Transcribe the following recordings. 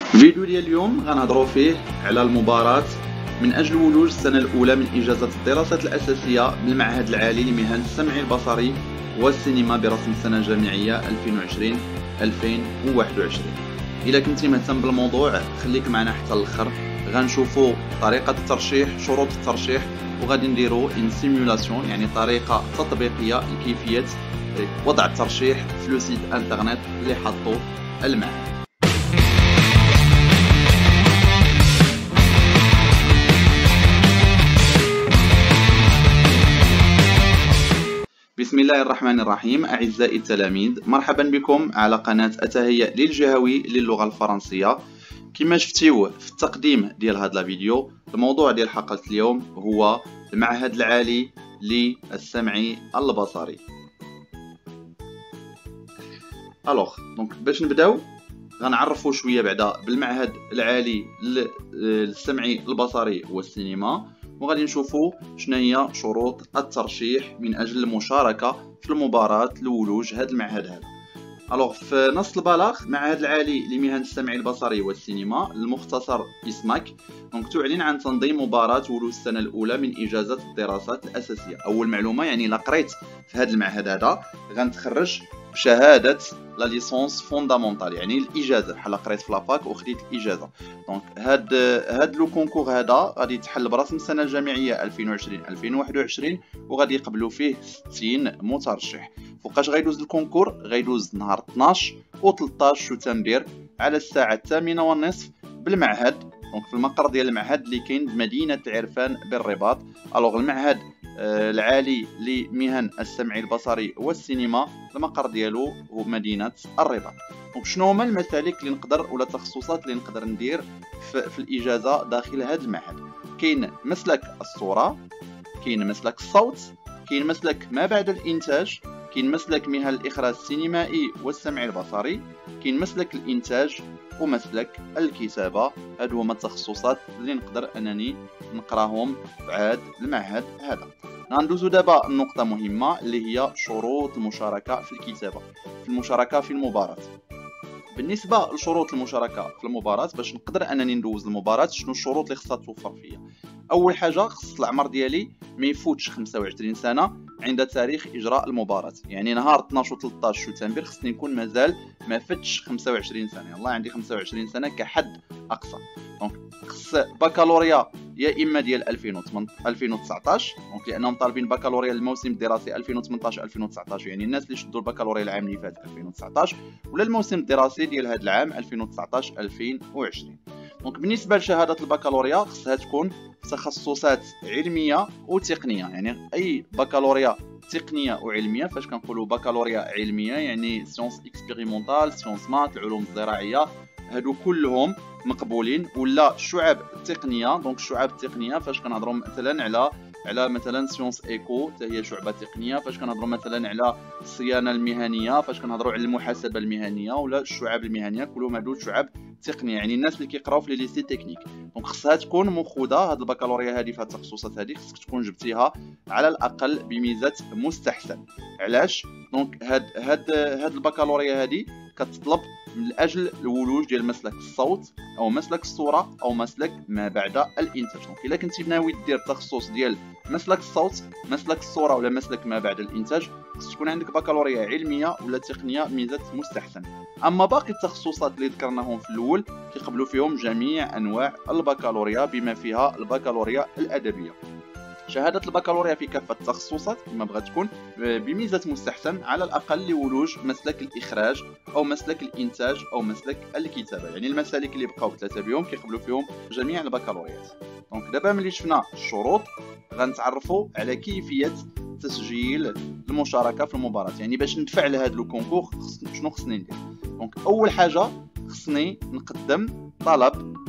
الفيديو ديال اليوم غنهضروا فيه على المباراة من أجل ولوج السنة الأولى من إجازة الدراسات الأساسية بالمعهد العالي لمهن السمع البصري والسينما برسم السنة الجامعية 2020-2021. إلا كنتي مهتم بالموضوع خليك معنا حتى الآخر. غنشوفوا طريقة الترشيح، شروط الترشيح، وغادي نديروا ان سيمولاسيون يعني طريقة تطبيقية لكيفية وضع الترشيح في لو سيت انترنت اللي حطوا المعهد. بسم الله الرحمن الرحيم. أعزائي التلاميذ، مرحبا بكم على قناة أتهيأ للجهوي للغة الفرنسية. كما شفتيو في التقديم ديال هذا الفيديو، الموضوع ديال حلقة اليوم هو المعهد العالي للسمع البصري. دونك باش نبداو غنعرفوا شويه بعدا بالمعهد العالي للسمع البصري والسينما، وغادي نشوفوا شناهي شروط الترشيح من اجل المشاركه في المباراه لولوج هذا المعهد هذا. في نص البلاغ، معهد العالي لمهن السمع البصري والسينما المختصر إسماك، دونك تعلن عن تنظيم مباراة ولوج السنة الأولى من إجازة الدراسات الأساسية. أول معلومة، يعني إلا قريت في هذا المعهد هذا غنتخرج بشهادة لا ليسونس فوندامونتال، يعني الإجازة، بحال قريت في لافاك وخديت الإجازة. دونك هاد لو كونكور هذا غادي يتحل برسم السنة الجامعية 2020-2021، وغادي يقبلوا فيه 60 مترشح. فوقاش غيدوز الكونكور؟ غيدوز نهار 12 و 13 شتنبر على الساعة 8:30 بالمعهد، دونك في المقر ديال المعهد اللي كاين بمدينة العرفان بالرباط. المعهد العالي لمهن السمع البصري والسينما المقر ديالو هو مدينة الرباط. دونك شنو هما المسالك اللي نقدر ولا التخصصات اللي نقدر ندير في الإجازة داخل هذا المعهد؟ كاين مسلك الصورة، كاين مسلك الصوت، كاين مسلك ما بعد الإنتاج، كاين مسلك مهن الإخراج السينمائي والسمع البصري، كاين مسلك الإنتاج، ومسلك الكتابة. هادو هما التخصصات اللي نقدر أنني نقراهم في هذا المعهد هذا. غندوزو دابا النقطة مهمة اللي هي شروط المشاركة في الكتابة، في المشاركة في المباراة. بالنسبة لشروط المشاركة في المباراة، باش نقدر أنني ندوز المباراة، شنو الشروط اللي خصها توفر فيا؟ أول حاجة، خص العمر ديالي ما يفوتش 25 سنة عند تاريخ إجراء المباراة، يعني نهار 12 و 13 شتنبر خصني نكون مازال ما فتش 25 سنة، يلاه عندي 25 سنة كحد أقصى. دونك خص بكالوريا يا إما ديال 2019، دونك لأنهم طالبين بكالوريا الموسم الدراسي 2018-2019، يعني الناس اللي شدوا البكالوريا العام اللي فات 2019، ولا الموسم الدراسي ديال هذا العام 2019-2020. دونك بالنسبة لشهادة البكالوريا خصها تكون في تخصصات علمية وتقنية، يعني أي بكالوريا تقنية وعلمية. فاش كنقولوا بكالوريا علمية يعني سيونس اكسبيريمونتال، سيونس مات، العلوم الزراعية، هادو كلهم مقبولين. ولا الشعب التقنية، دونك الشعب التقنية فاش كنهضروا مثلا على مثلا سيونس ايكو حتى هي شعبة تقنية. فاش كنهضروا مثلا على الصيانة المهنية، فاش كنهضروا على المحاسبة المهنية ولا الشعب المهنية، كلهم هادو شعب تقنية، يعني الناس اللي كيقراو في لي ليسي تكنيك. دونك خصها تكون مخوضة هاد البكالوريا هادي في هاد التخصصات هادي، خصك تكون جبتيها على الأقل بميزة مستحسن. علاش؟ دونك هاد البكالوريا هادي كتطلب من اجل الولوج ديال مسلك الصوت او مسلك الصوره او مسلك ما بعد الانتاج. دونك الا كنتي ناوي دير التخصص ديال مسلك الصوت، مسلك الصوره ولا مسلك ما بعد الانتاج، خص تكون عندك بكالوريا علميه ولا تقنيه ميزه مستحسن. اما باقي التخصصات اللي ذكرناهم في الاول كيقبلوا فيهم جميع انواع البكالوريا بما فيها البكالوريا الادبيه. شهادة البكالوريا في كافة التخصصات كما بغات تكون بميزة مستحسن على الأقل لولوج مسلك الإخراج أو مسلك الإنتاج أو مسلك الكتابة، يعني المسالك اللي بقاو ثلاثة بهم كيقبلوا فيهم جميع البكالوريات. دونك دابا ملي شفنا الشروط غنتعرفوا على كيفية تسجيل المشاركة في المباراة، يعني باش ندفع لهذا لو كونكور شنو خصني ندير. دونك أول حاجة خصني نقدم طلب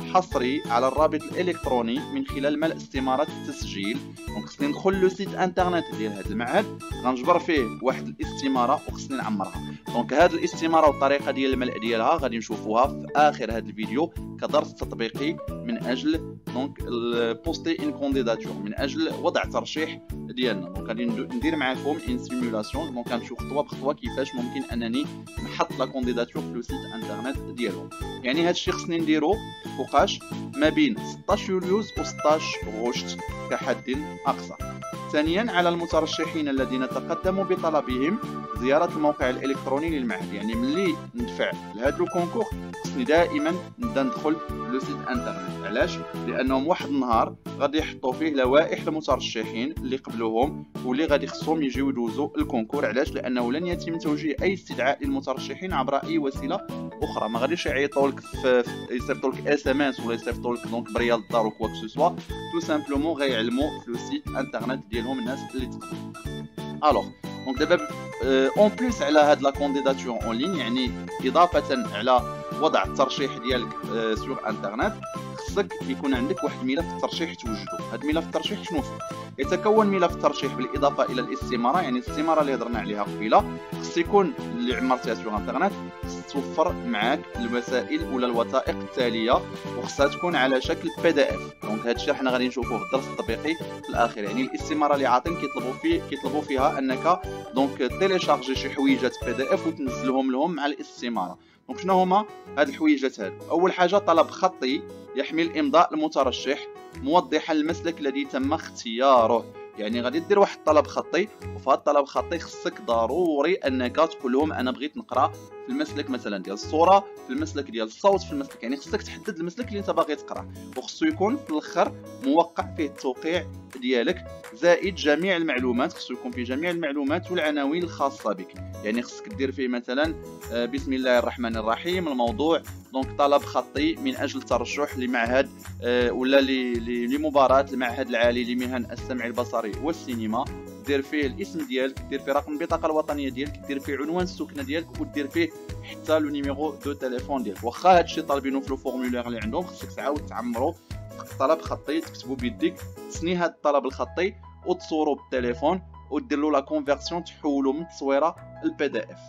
حصري على الرابط الالكتروني من خلال ملء استمارة التسجيل. دونك خصني ندخل لو سيت انترنت ديال هذا المعهد، غنجبر فيه واحد الاستماره وخصني نعمرها. دونك هذه الاستماره والطريقه ديال الملء ديالها غادي نشوفوها في اخر هذا الفيديو كدرس تطبيقي من اجل دونك بوستي ان كونديداتور، من اجل وضع ترشيح ديالنا. دونك غادي ندير معكم ان سيمولاسيون، دونك غنشوف خطوه بخطوه كيفاش ممكن انني نحط لا كونديداتور في لو سيت انترنت ديالهم. يعني هذا الشيء خصني نديرو فوقاش ما بين 16 يوليوز و 16 غشت كحد اقصى. ثانيا على المترشحين الذين تقدموا بطلبهم زيارة الموقع الإلكتروني للمعهد. يعني ملي ندفع لهذا الكونكور خصني دائما نبدا ندخل لو سيت انترنت. علاش؟ لانهم واحد النهار غادي يحطوا فيه لوائح المترشحين اللي قبلوهم واللي غادي خصهم يجيو يدوزوا الكونكور. علاش؟ لانه لن يتم توجيه اي استدعاء للمترشحين عبر اي وسيله اخرى. ما غاديش يعيطوا لك يصيفطوا لك اس ام اس ولا يصيفطوا لك دونك بريال الدار و كوا كو سوا، تو سامبلومون غيعلموا في لو سيت انترنت ديالهم الناس اللي تقدموا. الوغ دونك دابا اون بليس على هاد لا كونديداتور اون لين، يعني اضافه على وضع الترشيح ديالك سور انترنت، خصك يكون عندك واحد الملف الترشيح توجدو. هاد ملف الترشيح شنو فيه؟ يتكون ملف الترشيح بالاضافه الى الاستماره، يعني الاستماره اللي هضرنا عليها قبيله خص يكون اللي عمرتيها سور انترنت، خص توفر معاك الوسائل ولا الوثائق التاليه وخصها تكون على شكل بي دي اف. دونك هذا الشيء حنا غادي نشوفوه في الدرس التطبيقي في الاخير. يعني الاستماره اللي عاطين كيطلبوا فيها انك دونك تيليشارجي شي حويجات بي دي اف وتنزلهم لهم مع الاستماره. دونك شنو هما هاد الحويجات هادو؟ اول حاجه طلب خطي يحمل امضاء المترشح موضحا المسلك الذي تم اختياره. يعني غادي دير واحد الطلب خطي، وفي هذا الطلب الخطي خصك ضروري انك تقول لهم انا بغيت نقرا في المسلك مثلا ديال الصوره، في المسلك ديال الصوت، في المسلك، يعني خصك تحدد المسلك اللي انت باغي تقرا، وخصو يكون في الاخر موقع فيه التوقيع ديالك زائد جميع المعلومات. خصو يكون فيه جميع المعلومات والعناوين الخاصه بك. يعني خصك دير فيه مثلا بسم الله الرحمن الرحيم الموضوع دونك طلب خطي من اجل الترشح لمعهد ولا لمباراه المعهد العالي لمهن السمع البصري والسينما. دير فيه الاسم ديالك، دير فيه رقم البطاقه الوطنيه ديالك، دير فيه عنوان السكنه ديالك، ودير فيه حتى لو نيميرو دو تليفون ديالك. واخا هادشي طالبينو في لو فورمولير اللي عندهم، خصك تعاود تعمرو طلب خطي، تكتبو بيديك، تسني هاد الطلب الخطي وتصورو بالتليفون ودير له لا كونفيرسيون، تحولو من التصويره البي دي اف.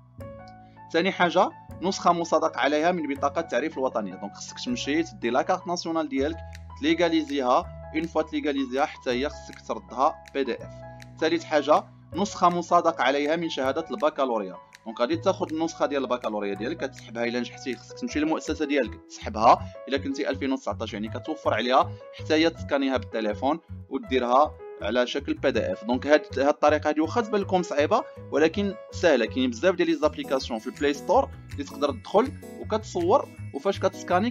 ثاني حاجه نسخه مصادق عليها من بطاقه التعريف الوطنيه. دونك خصك تمشي تدي لا كارت ناسيونال ديالك تليغاليزيها، اون فوا تليغاليزيها حتى هي خصك تردها بي دي اف. ثالث حاجه نسخه مصادق عليها من شهاده البكالوريا. دونك غادي تاخذ النسخه ديال البكالوريا ديالك كتسحبها الا نجحتي، خصك تمشي للمؤسسه ديالك تسحبها الا كنتي 2019، يعني كتوفر عليها حتى هي تسكانيها بالتليفون وديرها على شكل بي دي اف. دونك هاد الطريقه هادي واخا تبان لكم صعيبه ولكن سهله. كاين بزاف ديال لي زابليكاسيون في البلاي ستور اللي تقدر تدخل وكتصور، وفاش كتسكاني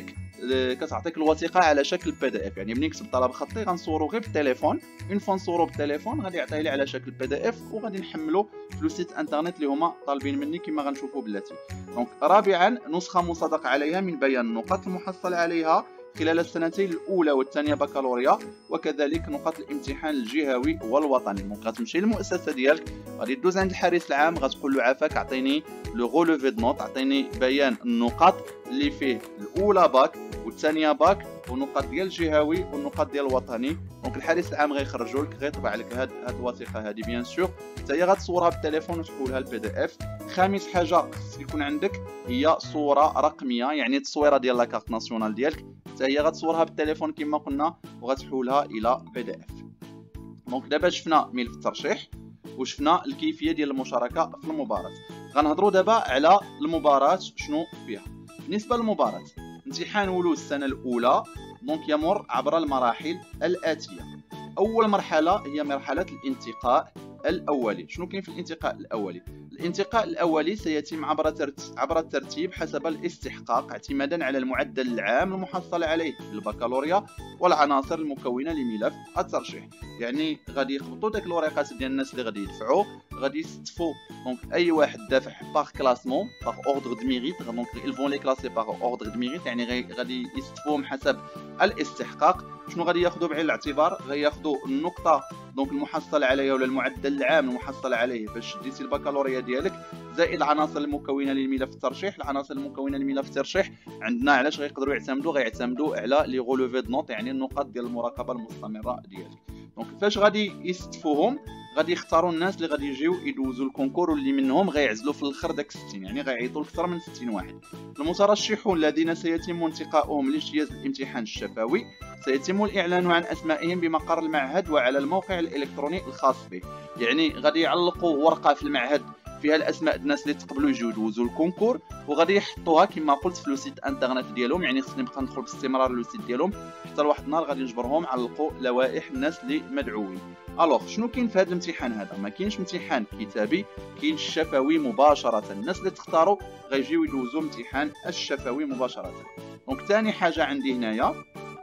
كتعطيك الوثيقه على شكل بي دي اف. يعني ملي نكتب طلب خطي غنصورو غير بالتليفون، اون فوا نصورو بالتليفون غادي يعطيه لي على شكل بي دي اف وغادي نحملو في لو سيت انترنت اللي هما طالبين مني كما غنشوفوا بلاتي. دونك رابعا نسخه مصادق عليها من بيان النقاط المحصل عليها خلال السنتين الاولى والثانيه بكالوريا، وكذلك نقاط الامتحان الجهوي والوطني. دونك غتمشي للمؤسسه ديالك، غادي دوز عند الحارس العام، غتقول له عافاك عطيني لو غولوفي دو نوت، عطيني بيان النقاط اللي فيه الاولى باك والثانيه باك والنقاط ديال الجهوي والنقاط ديال الوطني. دونك الحارس العام غيخرجوا لك، غيطبع لك هاد الوثيقه هذه بيان سور، حتى هي غتصورها بالتليفون وتحولها للبي دي اف. خامس حاجه خص يكون عندك هي صوره رقميه، يعني التصويره ديال لا كارت ناسيونال ديالك، حتى هي غتصورها بالتليفون كما قلنا وغتحولها الى بي دي اف. دونك دابا شفنا ملف الترشيح وشفنا الكيفيه ديال المشاركه في المباراه. غنهضروا دابا على المباراه شنو فيها. بالنسبه للمباراه، امتحان ولوز السنه الاولى دونك يمر عبر المراحل الاتيه. اول مرحله هي مرحله الانتقاء الاولي. شنو كاين في الانتقاء الاولي؟ الانتقاء الاولي سيتم عبر الترتيب حسب الاستحقاق اعتمادا على المعدل العام المحصل عليه في البكالوريا والعناصر المكونه لملف الترشيح. يعني غادي يخبطوا داك الورقات ديال الناس اللي غادي يدفعوا، غادي يستفوا دونك اي واحد دافع باغ كلاسمون باغ اوردر دو ميريت. دونك ils vont les classer par ordre de mérite، يعني غادي يستفوهم حسب الاستحقاق. شنو غادي ياخذوا بعين الاعتبار؟ غياخذوا النقطه دونك المحصل عليها ولا المعدل العام المحصل عليه باش ديتي البكالوريا ديالك، زائد العناصر المكونه للملف الترشيح. العناصر المكونه للملف الترشيح عندنا علاش غيقدروا غيعتمدوا على لي غولوفي دو نوت، يعني النقاط ديال المراقبه المستمره ديالك. دونك فاش غادي يستفوهم غادي يختاروا الناس اللي غادي يجيو يدوزوا الكونكور، واللي منهم غيعزلوا في الاخر داك 60، يعني غيعيطوا اكثر من 60 واحد. المترشحون الذين سيتم انتقاؤهم لاجتياز الامتحان الشفوي سيتم الاعلان عن اسمائهم بمقر المعهد وعلى الموقع الالكتروني الخاص به. يعني غادي يعلقوا ورقه في المعهد فيها الاسماء ديال الناس اللي تقبلوا يجيو يدوزوا الكونكور، وغادي يحطوها كما قلت في لو سيت انترنت ديالهم. يعني خصني نبقى ندخل باستمرار لو سيت ديالهم حتى لواحد النهار غادي نجبرهم علقوا لوائح الناس اللي مدعوين. الوغ شنو كاين في هذا الامتحان هذا؟ ما كاينش امتحان كتابي، كاين الشفوي مباشره. الناس اللي تختاروا غيجيو يدوزوا امتحان الشفوي مباشره. دونك ثاني حاجه عندي هنايا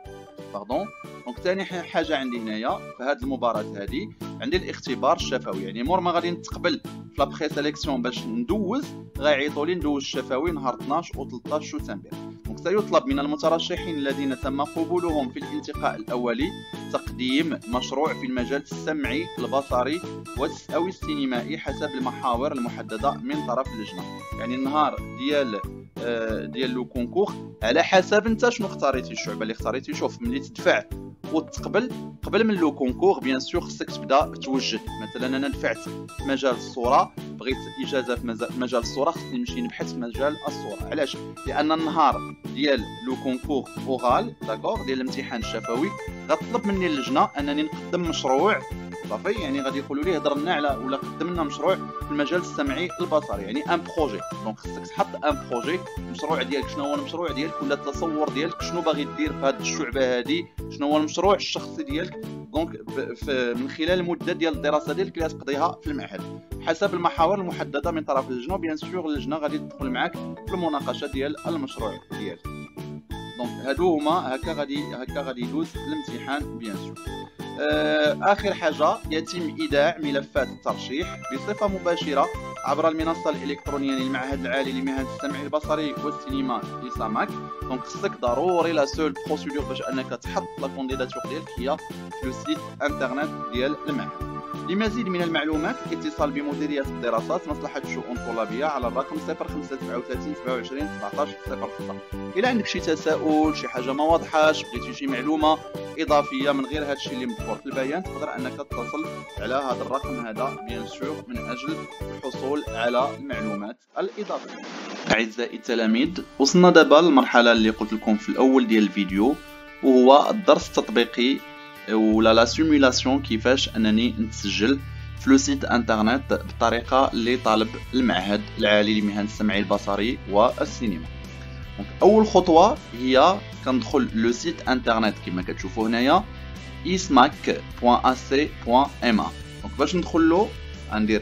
دونك ثاني حاجه عندي هنايا في هذه المباراه هذه عندي الاختبار الشفوي. يعني مور ما غادي نتقبل في لا بري سيليكسيون باش ندوز غيعيطوا لي ندوز الشفوي نهار 12 و 13 سبتمبر. دونك سيطلب من المترشحين الذين تم قبولهم في الانتقاء الاولي تقديم مشروع في المجال السمعي البصري او السينمائي حسب المحاور المحدده من طرف اللجنه. يعني النهار ديال لو كونكور على حسب انت شنو اختاريتي، الشعبه اللي اختاريتي. شوف ملي تدفع وتقبل قبل من لو كونكور بيان سور خصك تبدا توجد. مثلا انا دفعت في مجال الصوره، بغيت اجازه في مجال الصوره، خصني نمشي نبحث في مجال الصوره. علاش؟ لان النهار ديال لو كونكور اوغال داكور ديال الامتحان الشفوي غطلب مني اللجنه انني نقدم مشروع صافي. يعني غادي يقولوا لي هضر لنا على ولا قدم لنا مشروع في المجال السمعي البصري، يعني ان بروجي. دونك خصك تحط ان بروجي، المشروع ديالك شنو هو المشروع ديالك ولا التصور ديالك شنو باغي دير في هذه الشعبه هذه، شنو هو المشروع الشخصي ديالك. دونك من خلال المده ديال الدراسه ديالك اللي غتقضيها في المعهد حسب المحاور المحدده من طرف اللجنه. بيان سور اللجنه غادي تدخل معاك في المناقشه ديال المشروع ديالك. دونك هادو هما هكا غادي يدوز الامتحان بيان سور. آخر حاجة يتم إيداع ملفات الترشيح بصفة مباشرة عبر المنصة الإلكترونية للمعهد العالي لمهن السمع البصري والسينما إيساماك. دونك خصك ضروري لا سول بروسيدور باش أنك تحط لا كونديداتور ديالك هي في لو سيت انترنت ديال المعهد. لمزيد من المعلومات اتصال بمديرية الدراسات مصلحة الشؤون الطلابية على الرقم 0537 27 17 06. إلا عندك شي تساؤل، شي حاجة ما واضحاش، بغيتي شي معلومة إضافية من غير هادشي اللي مذكور في البيان، تقدر أنك تتصل على هذا الرقم هذا بيان سور من أجل الحصول على المعلومات الإضافية. أعزائي التلاميذ، وصلنا دابا للمرحلة اللي قلت لكم في الأول ديال الفيديو، وهو الدرس التطبيقي ولا لا سيمولاسيون كيفاش انني نتسجل في لو سيت انترنت بالطريقه اللي طالب المعهد العالي لمهن السمع البصري والسينما. دونك اول خطوه هي كندخل لو سيت انترنت كما كتشوفوا هنايا ismac.ac.ma. دونك باش ندخل له غندير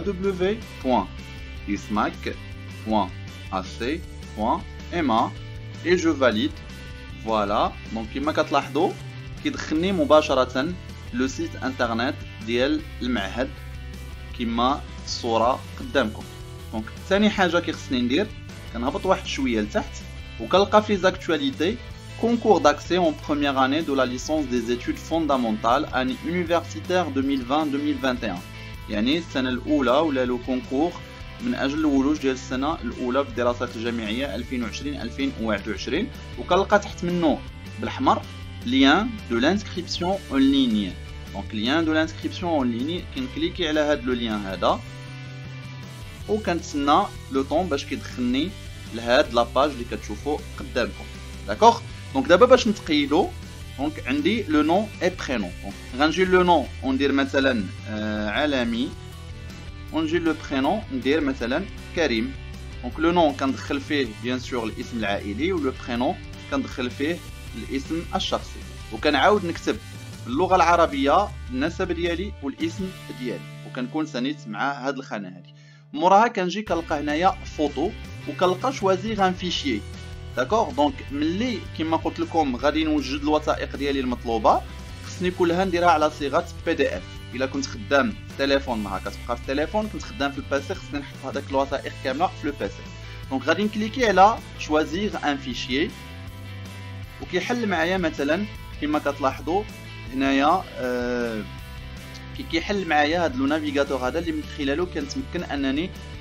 www.ismac.ac.ma et je valide. فوالا دونك كما كتلاحظوا كيدخلني مباشرة لو سيت انترنت ديال المعهد كما الصورة قدامكم. دونك ثاني حاجة كيخصني ندير كنهبط واحد شوية لتحت وكنلقى في زاكتواليتي concours d'accès en première année de la licence des études fondamentales année universitaire 2020-2021. يعني السنة الأولى ولا لو كونكور من أجل الولوج ديال السنة الأولى في الدراسات الجامعية 2020-2021. وكنلقى تحت منه بالأحمر lien de l'inscription en ligne. Donc lien de l'inscription en ligne كنكليكي على هاد لو لين هذا وكنتسنى لو طون باش كيدخلني لهاد لاباج اللي كتشوفوا قدامكم. داكوغ دونك دابا باش نتقيدو دونك عندي لو نون اي برينون. دونك غنجي لو نون وندير مثلا عالمي ونجي لو برينون ندير مثلا كريم. دونك لو نون كندخل فيه بيان سور الاسم العائلي ولو برينون كندخل فيه الاسم الشخصي وكنعاود نكتب باللغه العربيه النسب ديالي والاسم ديالي وكنكون سنيت مع هاد الخانه هادي. موراها كنجي كنلقى هنايا فوتو وكنلقى شوازيغ ان فيشيي. داكوغ دونك ملي كما قلت لكم غادي نوجد الوثائق ديالي المطلوبه خصني كلها نديرها على صيغه بي دي اف. الا كنت خدام في التليفون ما كتبقى في التليفون، كنت خدام في الباسي خصني نحط هذاك الوثائق كامله في لو باسي. دونك غادي نكليكي على شوازيغ ان فيشيي وكيحل معايا مثلا كما كتلاحظوا هنايا كيحل معايا هذا لو نافيغاتور هذا اللي من خلاله كنتمكن انني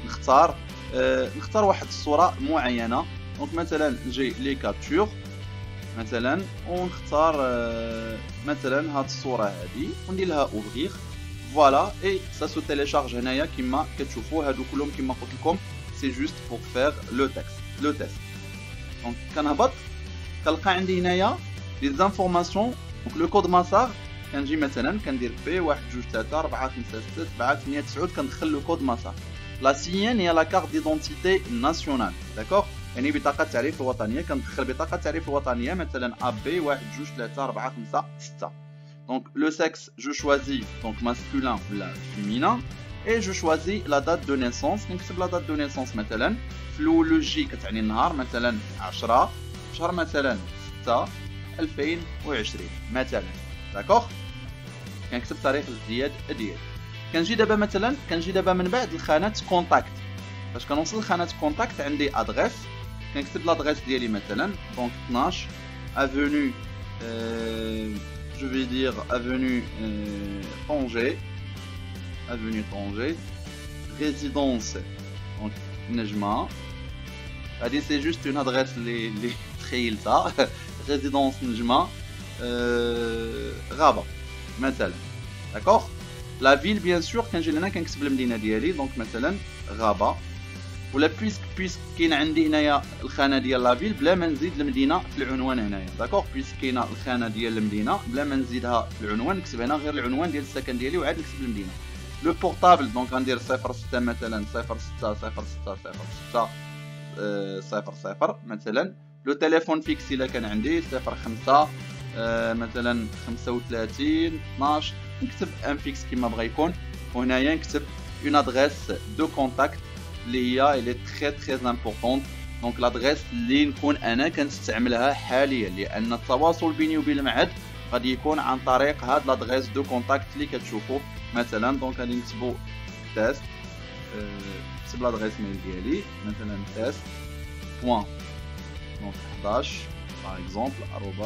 نختار واحد الصوره معينه. دونك مثلا نجي لي كابتور مثلا ونختار مثلا هاد الصوره هادي وندير لها اوفغيغ فوالا اي سا سو تيليشارج. هنايا كما كتشوفوا هادو كلهم كما قلت لكم سي جوست بور فير لو تيست. دونك كنهبط كنلقى عندي هنايا لي زانفورماسيون. دونك لو كود مسار كنجي مثلا كندير بي 1 2 3 4 5 6 7 8 9 كندخل لو كود مسار. لا سيان هي لا كارت ديدونتيتي ناسيونال داكوغ، يعني بطاقه التعريف الوطنيه. كندخل بطاقه التعريف الوطنيه مثلا ا بي 1 2 3 4 5 6. دونك لو سكس جو شوازي دونك ماسكولين ولا فيمينان اي جو شوازي لا دات دو نيسونس. نكتب لا دات دو نيسونس مثلا فلولوجي كتعني النهار مثلا 10 شهر مثلا 6 2020 مثلا داكوغ. كنكتب تاريخ الازدياد ديالي. كنجي دابا من بعد لخانه كونتاكت. فاش كنوصل لخانه كونتاكت عندي ادريس كنكتب لادريس ديالي مثلا دونك 12 افوني جو في دير افوني طونجي résidence دونك نجمه. هادي سي جوست اون ادريس اللي تخيلتها résidence نجمه غابه مثلا داكوغ. لا فيل بيان سور كنجي لهنا كنكتب المدينه ديالي دونك مثلا غابه. ولا بويسك كاين عندي هنايا الخانه ديال لا فيل بلا ما نزيد المدينه في العنوان هنايا داكوغ. بويسك كاينه الخانه ديال المدينه بلا ما نزيدها في العنوان نكتب هنا غير العنوان ديال السكن ديالي وعاد نكتب المدينه. لو بورطابل دونك غندير 06 مثلا 06 06 06 00 مثلا. لو تليفون فيكس الا كان عندي 05 مثلا 35 12 نكتب ان فيكس كيما بغا يكون. وهنايا نكتب اون ادريس دو كونتاكت اللي هي اللي تري امبورطونط. دونك لادريس اللي نكون انا كنستعملها حاليا لان التواصل بيني وبين المعهد غادي يكون عن طريق هاد لادريس دو كونتاكت اللي كتشوفوا مثلا. دونك غادي نكتبوا تيست نكتب لادريس ميل ديالي مثلا تيست بوين دونك 11 par exemple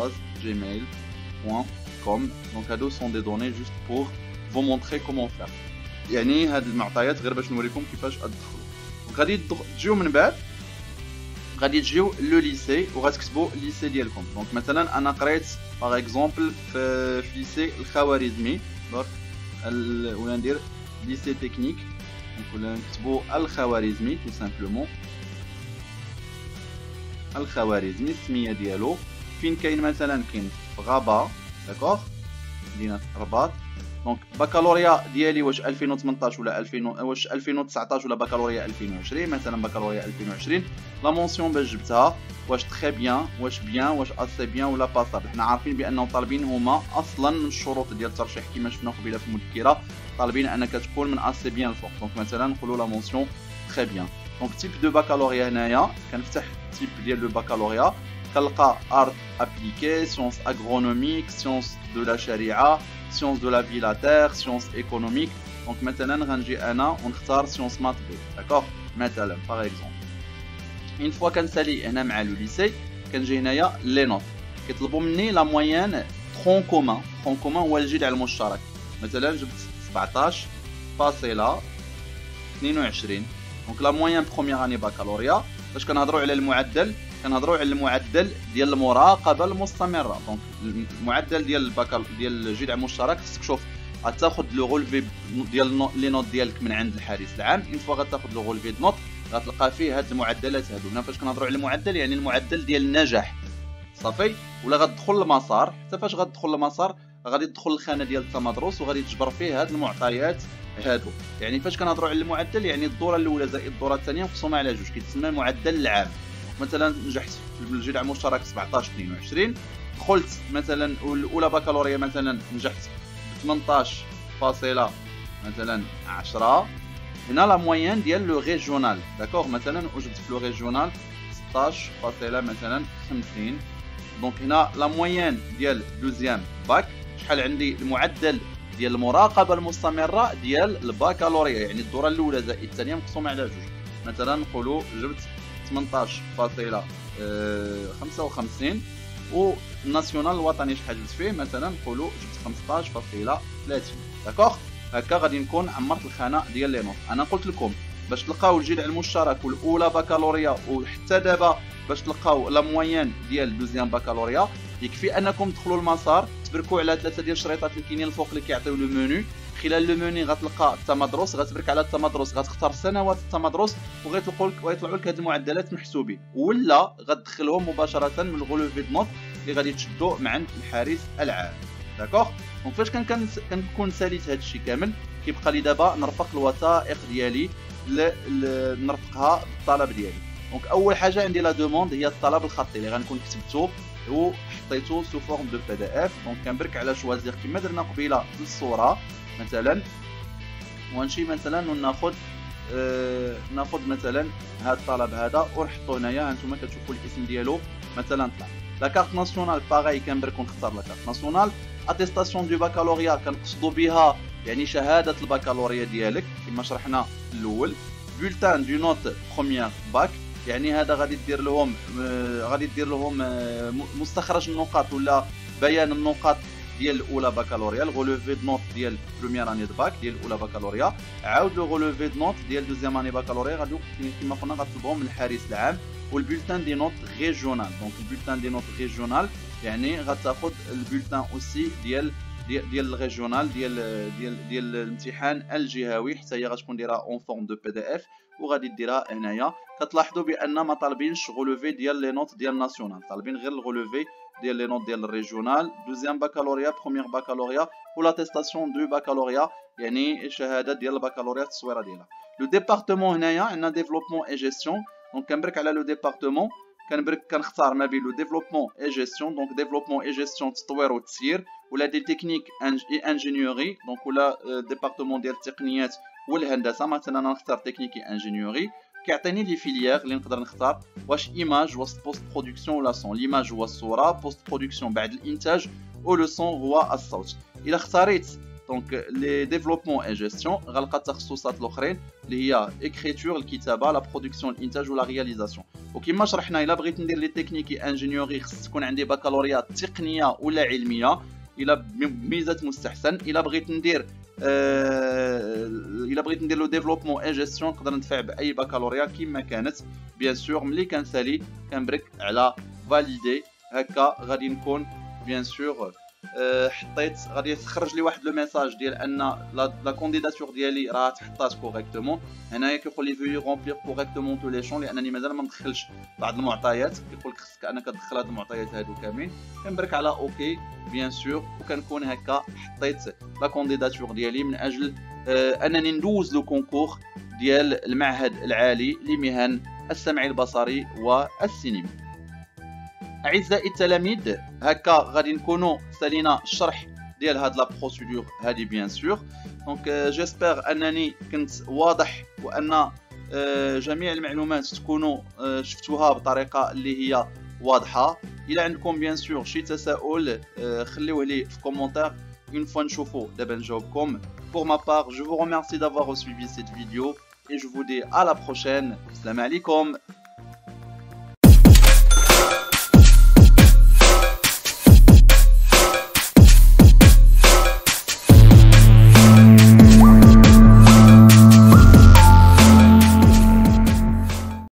@gmail.com. donc هادو sont des données juste pour vous montrer comment faire. يعني هاد المعطيات غير باش نوريكم كيفاش تدخلوا. غادي تجيو من بعد غادي تجيو لو ليسي وغتكتبوا ليسي ديالكم. دونك مثلا انا قريت باغ اكزومبل في ليسي الخوارزمي دونك ولا ندير ليسي تكنيك ولا نكتبوا الخوارزمي تو سامبلومون الخوارزمي السميه ديالو فين كاين مثلا كاين في غابه داكوغ مدينه الرباط. دونك بكالوريا ديالي واش 2018 ولا 2000 واش 2019 ولا بكالوريا 2020 مثلا بكالوريا 2020. لا مونسيون باش جبتها واش تري بيان واش بيان واش اسي بيان ولا باسابل. حنا عارفين بانه طالبين هما اصلا من الشروط ديال الترشيح كما شفنا قبيله في المذكره طالبين انك تكون من اسي بيان الفوق. دونك مثلا نقولوا لا مونسيون تري بيان. دونك تيب دو بكالوريا هنايا كنفتح تيب ديال لو بكالوريا كنلقى ارت ابليكي سيونس اغرونوميك سيونس دو لا شريعه سيونس دو لا في لا تير سيونس ايكونوميك. دونك مثلا غنجي انا ونختار سيونس مات بي داكوغ مثلا باغ اكزومبل. اون فوا كنسالي هنا مع لو ليسي كنجي هنايا لي نوت كيطلبوا مني لا موين ترون كومان. ترون كومان هو الجذع المشترك. مثلا جبت 17 فاصله 22. دونك لا موين بروميير اني بكالوريا. باش كنهضروا على المعدل كنهضروا على المعدل ديال المراقبه المستمره. دونك المعدل ديال ديال الجذع المشترك خصك تشوف غتاخذ لو غولفي ديال لي نوت ديالك من عند الحارس العام. اون فوا غتاخذ لو غولفي دو نوت غتلقى فيه هاد المعدلات هادو. هنا فاش كنهضروا على المعدل يعني المعدل ديال النجاح صافي. ولا غتدخل المسار حتى فاش غتدخل المسار غادي تدخل الخانه ديال التمدرس وغادي تجبر فيه هاد المعطيات هادو. يعني فاش كنهضروا على المعدل يعني الدوره الاولى زائد الدوره الثانيه مقسومه على جوج كيتسمى المعدل العام. مثلا نجحت في الجذع المشترك 17 22 دخلت مثلا الاولى بكالوريا مثلا نجحت ب 18 فاصله مثلا 10. هنا لا موين ديال لو ريجيونال داكوغ مثلا وجبت في لو ريجيونال 16 فاصله مثلا 50. دونك هنا لا موين ديال دوزيام باك شحال عندي المعدل ديال المراقبه المستمره ديال البكالوريا يعني الدوره الاولى زائد الثانيه مقسومه على جوج. مثلا نقولوا جبت 18.55 والناسيونال الوطني شحال جبت فيه مثلا نقولوا جبت 15.30 داكوغ. هكا غادي نكون عمرت الخانه ديال لي نوت. انا قلت لكم باش تلقاو الجيل المشترك والاولى بكالوريا وحتى دابا باش تلقاو لا موين ديال دوزيام بكالوريا، يكفي انكم تدخلوا المسار تبركوا على 3 ديال الشريطات اللي كاينين الفوق اللي كيعطيو لو منيو. خلال لو منيو غتلقى التمدرس، غتبرك على التمدرس غتختار سنوات التمدرس ويطلعوا لك هاد المعدلات محسوبين، ولا غتدخلهم مباشره من الغولوفي دو نوت اللي غادي تشدو من عند الحارس العام. داكوغ. دونك فاش كنكون ساليت هاد الشيء كامل كيبقى لي دابا نرفق الوثائق ديالي نرفقها بالطلب ديالي. دونك اول حاجه عندي لا دوموند هي الطلب الخطي اللي غنكون كتبته وحطيته سو فورم دو بي دي اف. دونك كنبرك على شوازير كما درنا قبيله بالصوره مثلا، ونمشي مثلا وناخذ ناخذ مثلا هذا الطلب هذا ونحطو هنايا. هانتوما كتشوفوا الاسم ديالو مثلا طلع. لا كارت ناسيونال باغي كنبرك ونختار لا كارت ناسيونال. اتيستاسيون دو باكالوريا كنقصدوا بها يعني شهاده البكالوريا ديالك كما شرحنا الاول. بولتان دو نوت بروميير باك يعني هذا غادي دير لهم مستخرج النقاط ولا بيان النقاط ديال الاولى بكالوريا. الغولوفي دو نوت ديال بروميير اني دو باك ديال الاولى بكالوريا، عاود لو غولوفي دو نوت ديال دوزيام اني بكالوريا غادي كما قلنا غتطلبهم من الحارس العام. والبولتان دي نوت ريجيونال. دونك البولتان دي نوت ريجيونال يعني غتاخذ البولتان اوسي ديال الريجيونال ديال الامتحان الجهوي، حتى هي غتكون دايره اون فورم دو بي دي اف وغادي ديرها هنايا. كتلاحظوا بان ما طالبينش غولوفي ديال لي نوت ديال ناسيونال، طالبين غير الغولوفي ديال لي نوت ديال الريجيونال، دوزيام بكالوريا، بروميير بكالوريا ولاتيستاسيون دو بكالوريا يعني الشهاده ديال البكالوريا التصويره ديالها. لو ديبارتمون هنايا عندنا ديفلوبمون اي جيستيون. دونك كنبرك على لو ديبارتمون كنختار ما بين لو ديفلوبمون اي جيستيون. دونك ديفلوبمون اي جيستيون تطوير وتسيير، ولا دي تكنيك اي انجينيوري دونك ولا ديبارتمون ديال التقنيات والهندسه. مثلا انا نختار تكنيكي انجينيوري. كيعطيني لي فيليير اللي نقدر نختار واش ايماج واش بوست برودكسيون ولا صون. ليماج هو الصوره، بوست برودكسيون بعد الانتاج، و لو صون هو الصوت. الا اختاريت دونك لي ديفلوبمون اي جيستيون غنلقى التخصصات الاخرين اللي هي اكريتور الكتابه، لا برودكسيون الانتاج ولا رياليزاسيون. وكما شرحنا الا بغيت ندير لي تكنيكي انجينيوري خص تكون عندي بكالوريا تقنيه ولا علميه الى بميزه مستحسن. الا بغيت ندير لو ديفلوبمون اي جيستيون نقدر ندفع باي بكالوريا كما كانت. بيان سور ملي كنسالي كنبرك على فاليدي، هكا غادي نكون بيان سور حطيت غادي تخرج لي واحد لو ميساج ديال ان لا كونديداتور ديالي راه تحطات كوريكتومون. هنايا كيقول لي فيو رومبلير كوريكتومون تو لي شون، لانني مازال ما مدخلش بعض المعطيات. كيقول لك خصك انك تدخل هاد المعطيات هادو كاملين. كنبرك على اوكي بيان سور وكنكون هكا حطيت لا كونديداتور ديالي من اجل انني ندوز لو كونكور ديال المعهد العالي لمهن السمع البصري والسينما. اعزائي التلاميذ هكا غادي نكونوا سالينا الشرح ديال هاد لا بروسيدور هادي بيان سور. دونك جيسبر انني كنت واضح وان جميع المعلومات تكونوا شفتوها بطريقه اللي هي واضحه. الى عندكم بيان سور شي تساؤل خليوه لي في كومونتير une fois نشوفوا دابا نجاوبكم. Pour ma part, je vous remercie d'avoir suivi cette vidéo et je vous dis à la prochaine. Salam alaikum.